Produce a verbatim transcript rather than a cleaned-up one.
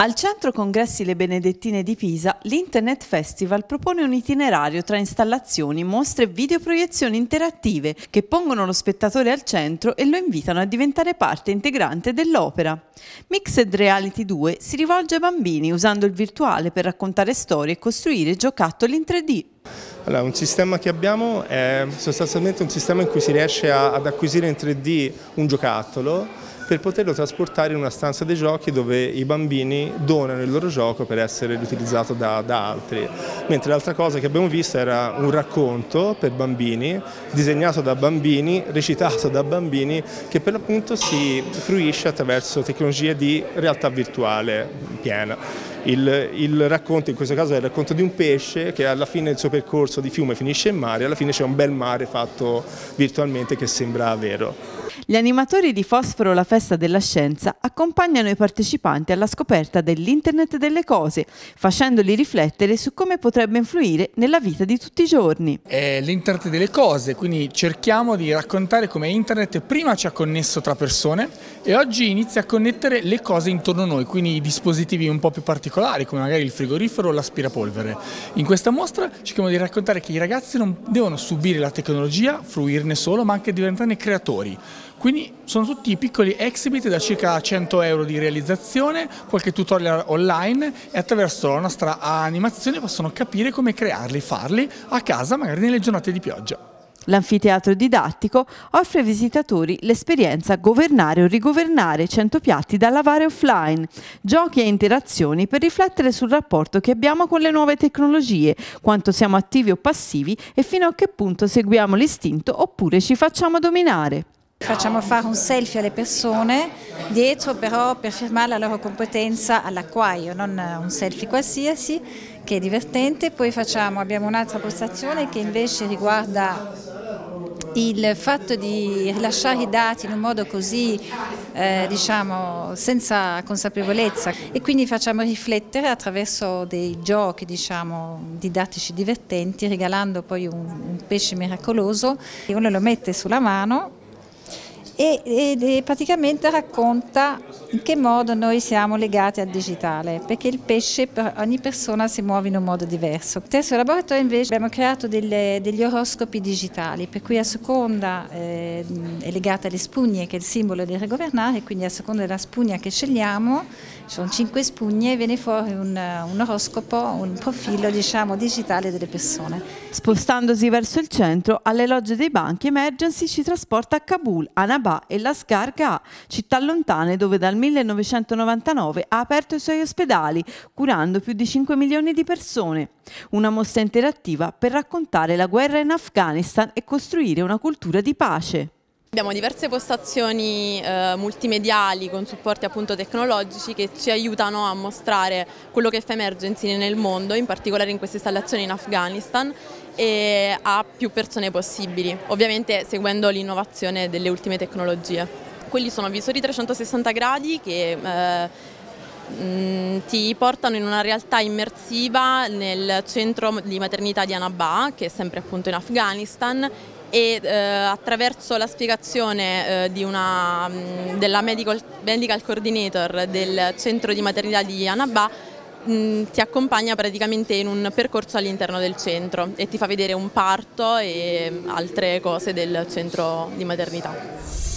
Al Centro Congressi Le Benedettine di Pisa, l'Internet Festival propone un itinerario tra installazioni, mostre e videoproiezioni interattive che pongono lo spettatore al centro e lo invitano a diventare parte integrante dell'opera. Mixed Reality due si rivolge ai bambini usando il virtuale per raccontare storie e costruire giocattoli in tre D. Allora, un sistema che abbiamo è sostanzialmente un sistema in cui si riesce a, ad acquisire in tre D un giocattolo per poterlo trasportare in una stanza dei giochi dove i bambini donano il loro gioco per essere riutilizzato da, da altri. Mentre l'altra cosa che abbiamo visto era un racconto per bambini, disegnato da bambini, recitato da bambini, che per l'appunto si fruisce attraverso tecnologie di realtà virtuale piena. Il, il racconto in questo caso è il racconto di un pesce che alla fine del suo percorso di fiume finisce in mare e alla fine c'è un bel mare fatto virtualmente che sembra vero. Gli animatori di Fosforo, la festa della scienza, accompagnano i partecipanti alla scoperta dell'Internet delle cose, facendoli riflettere su come potrebbe influire nella vita di tutti i giorni. È l'Internet delle cose, quindi cerchiamo di raccontare come Internet prima ci ha connesso tra persone e oggi inizia a connettere le cose intorno a noi, quindi i dispositivi un po' più particolari come magari il frigorifero o l'aspirapolvere. In questa mostra cerchiamo di raccontare che i ragazzi non devono subire la tecnologia, fruirne solo, ma anche diventarne creatori. Quindi sono tutti piccoli exhibit da circa cento euro di realizzazione, qualche tutorial online e attraverso la nostra animazione possono capire come crearli, farli a casa magari nelle giornate di pioggia. L'anfiteatro didattico offre ai visitatori l'esperienza governare o rigovernare cento piatti da lavare offline, giochi e interazioni per riflettere sul rapporto che abbiamo con le nuove tecnologie, quanto siamo attivi o passivi e fino a che punto seguiamo l'istinto oppure ci facciamo dominare. Facciamo fare un selfie alle persone, dietro però per firmare la loro competenza all'acquaio, non un selfie qualsiasi che è divertente. Poi facciamo, abbiamo un'altra postazione che invece riguarda il fatto di rilasciare i dati in un modo così eh, diciamo senza consapevolezza e quindi facciamo riflettere attraverso dei giochi diciamo didattici divertenti, regalando poi un, un pesce miracoloso e uno lo mette sulla mano e, e praticamente racconta in che modo noi siamo legati al digitale, perché il pesce per ogni persona si muove in un modo diverso. Nel terzo laboratorio invece abbiamo creato delle, degli oroscopi digitali, per cui a seconda eh, è legata alle spugne, che è il simbolo del rigovernare, quindi a seconda della spugna che scegliamo, ci sono cinque spugne e viene fuori un, un oroscopo, un profilo diciamo digitale delle persone. Spostandosi verso il centro, alle logge dei banchi Emergency ci trasporta a Kabul, Annaba e Lashkar Gah, città lontane dove dal millenovecentonovantanove ha aperto i suoi ospedali, curando più di cinque milioni di persone. Una mostra interattiva per raccontare la guerra in Afghanistan e costruire una cultura di pace. Abbiamo diverse postazioni eh, multimediali con supporti appunto tecnologici che ci aiutano a mostrare quello che fa Emergency nel mondo, in particolare in queste installazioni in Afghanistan, e a più persone possibili, ovviamente seguendo l'innovazione delle ultime tecnologie. Quelli sono visori trecentosessanta gradi che eh, mh, ti portano in una realtà immersiva nel centro di maternità di Annaba, che è sempre appunto in Afghanistan, e eh, attraverso la spiegazione eh, di una, mh, della medical, medical coordinator del centro di maternità di Annaba mh, ti accompagna praticamente in un percorso all'interno del centro e ti fa vedere un parto e altre cose del centro di maternità.